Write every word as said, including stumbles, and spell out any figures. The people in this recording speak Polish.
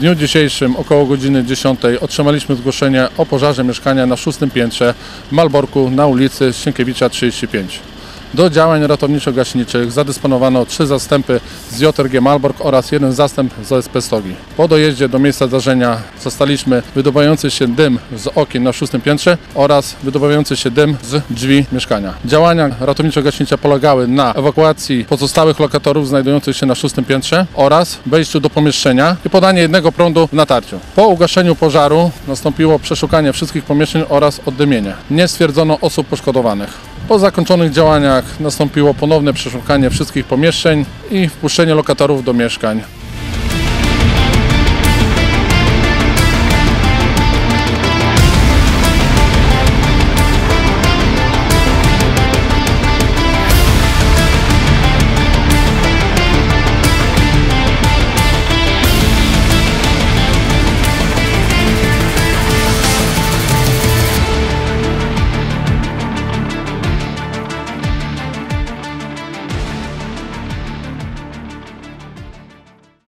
dniu dzisiejszym około godziny dziesiątej otrzymaliśmy zgłoszenie o pożarze mieszkania na szóstym piętrze w Malborku na ulicy Sienkiewicza trzydzieści pięć. Do działań ratowniczo-gaśniczych zadysponowano trzy zastępy z J R G Malbork oraz jeden zastęp z O S P Stogi. Po dojeździe do miejsca zdarzenia zastaliśmy wydobywający się dym z okien na szóstym piętrze oraz wydobywający się dym z drzwi mieszkania. Działania ratowniczo-gaśnicze polegały na ewakuacji pozostałych lokatorów znajdujących się na szóstym piętrze oraz wejściu do pomieszczenia i podanie jednego prądu w natarciu. Po ugaszeniu pożaru nastąpiło przeszukanie wszystkich pomieszczeń oraz oddymienie. Nie stwierdzono osób poszkodowanych. Po zakończonych działaniach nastąpiło ponowne przeszukanie wszystkich pomieszczeń i wpuszczenie lokatorów do mieszkań.